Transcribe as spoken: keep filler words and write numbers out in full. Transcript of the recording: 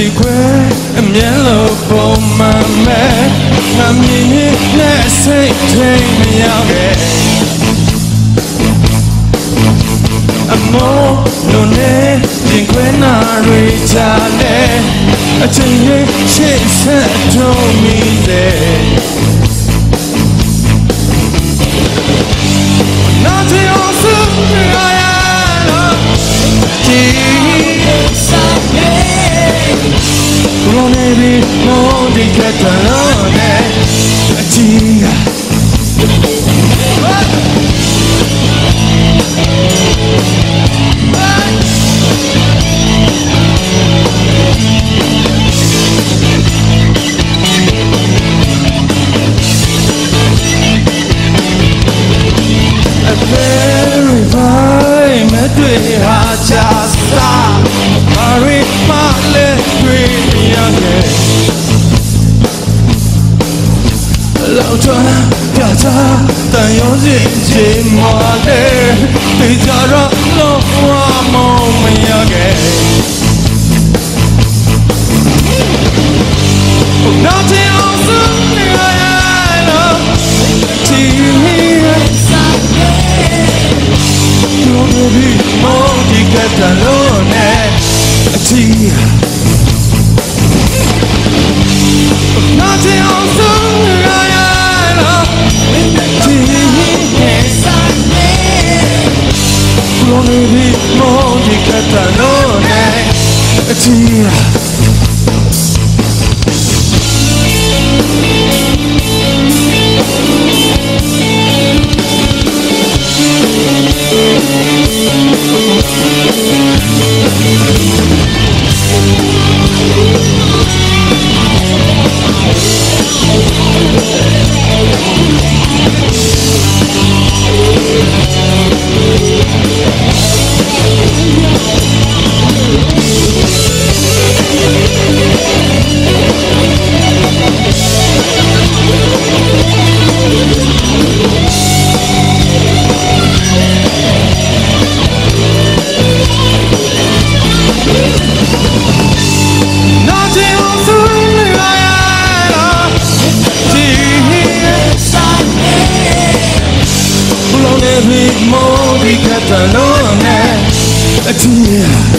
ဒီခွဲအမြဲလို့ပုံမှန်မဲ့ငါမြင်ရင်နဲ့စိတ်ထိန်မရောက်ခဲ့အမောလို့နေဒီခွဲနာရီချလဲအချိန်ရဲ့ရှေ့ဆက်ထုံးမိတယ်Nothing else I am. Don't be no dictator. Tia. Just stop, hurry, my little young Lâu cho cả cha ta yêu gì chỉ mà để thì giờ đó lo qua mong mình nhớ Nothing else I love chỉ Don't be more Catalone, tia. Nothing else I love, tia. Don't be more Catalone, tia. More di Catalone, tia.